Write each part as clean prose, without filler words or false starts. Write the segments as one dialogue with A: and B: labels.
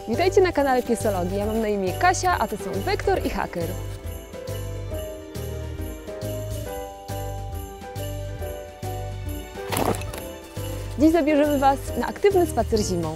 A: Witajcie na kanale Piesologii. Ja mam na imię Kasia, a to są Wektor i Haker. Dziś zabierzemy Was na aktywny spacer zimą.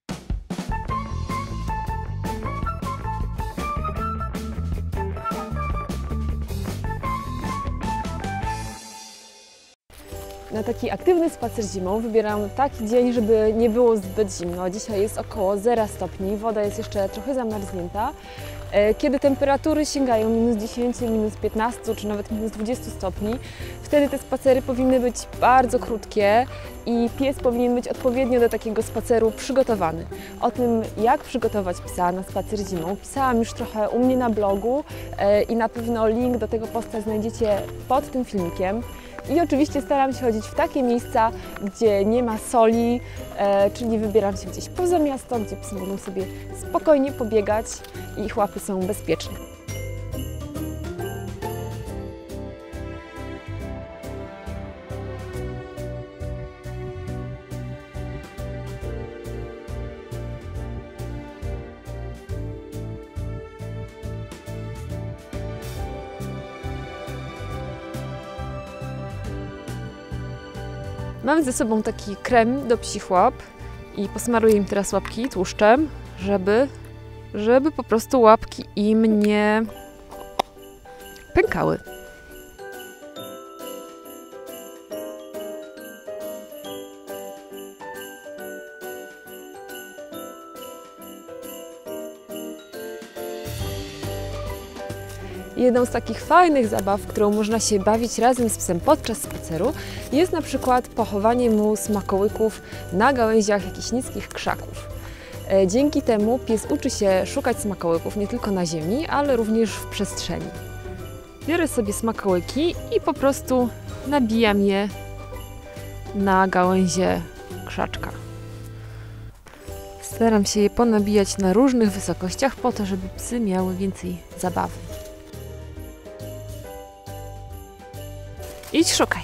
A: Na taki aktywny spacer zimą wybieram taki dzień, żeby nie było zbyt zimno. Dzisiaj jest około 0 stopni, woda jest jeszcze trochę zamarznięta. Kiedy temperatury sięgają -10, -15 czy nawet -20 stopni, wtedy te spacery powinny być bardzo krótkie i pies powinien być odpowiednio do takiego spaceru przygotowany. O tym, jak przygotować psa na spacer zimą, pisałam już trochę u mnie na blogu i na pewno link do tego posta znajdziecie pod tym filmikiem. I oczywiście staram się chodzić w takie miejsca, gdzie nie ma soli, czyli wybieram się gdzieś poza miasto, gdzie psy mogą sobie spokojnie pobiegać i ich łapy są bezpieczne. Mam ze sobą taki krem do psich łap i posmaruję im teraz łapki tłuszczem, żeby po prostu łapki im nie pękały. Jedną z takich fajnych zabaw, którą można się bawić razem z psem podczas spaceru, jest na przykład pochowanie mu smakołyków na gałęziach jakichś niskich krzaków. Dzięki temu pies uczy się szukać smakołyków nie tylko na ziemi, ale również w przestrzeni. Biorę sobie smakołyki i po prostu nabijam je na gałęzie krzaczka. Staram się je ponabijać na różnych wysokościach po to, żeby psy miały więcej zabawy. Idź, szukaj.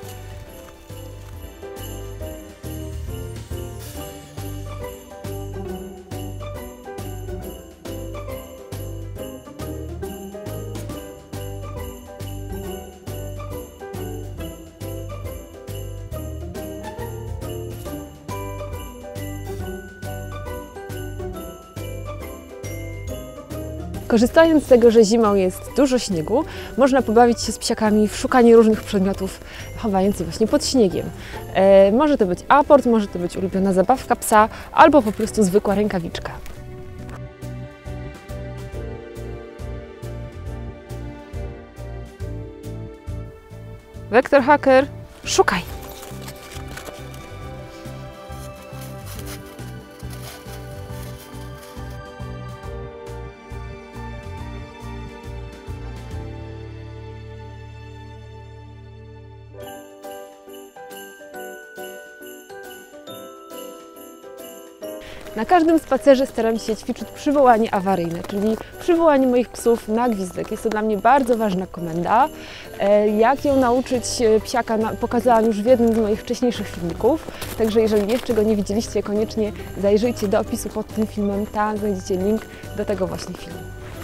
A: Korzystając z tego, że zimą jest dużo śniegu, można pobawić się z psiakami w szukanie różnych przedmiotów chowających właśnie pod śniegiem. Może to być aport, może to być ulubiona zabawka psa, albo po prostu zwykła rękawiczka. Wektor, Haker, szukaj! Na każdym spacerze staram się ćwiczyć przywołanie awaryjne, czyli przywołanie moich psów na gwizdek. Jest to dla mnie bardzo ważna komenda. Jak ją nauczyć psiaka, pokazałam już w jednym z moich wcześniejszych filmików. Także jeżeli jeszcze go nie widzieliście, koniecznie zajrzyjcie do opisu pod tym filmem. Tam znajdziecie link do tego właśnie filmu.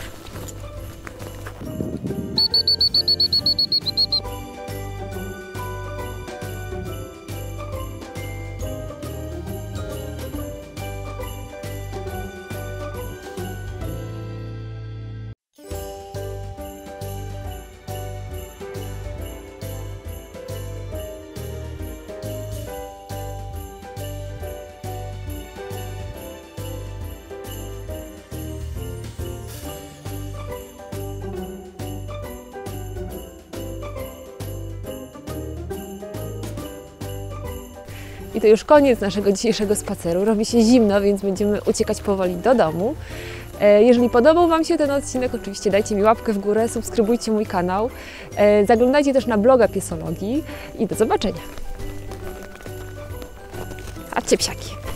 A: I to już koniec naszego dzisiejszego spaceru. Robi się zimno, więc będziemy uciekać powoli do domu. Jeżeli podobał Wam się ten odcinek, oczywiście dajcie mi łapkę w górę, subskrybujcie mój kanał. Zaglądajcie też na bloga Piesologii i do zobaczenia. Chodźcie, psiaki!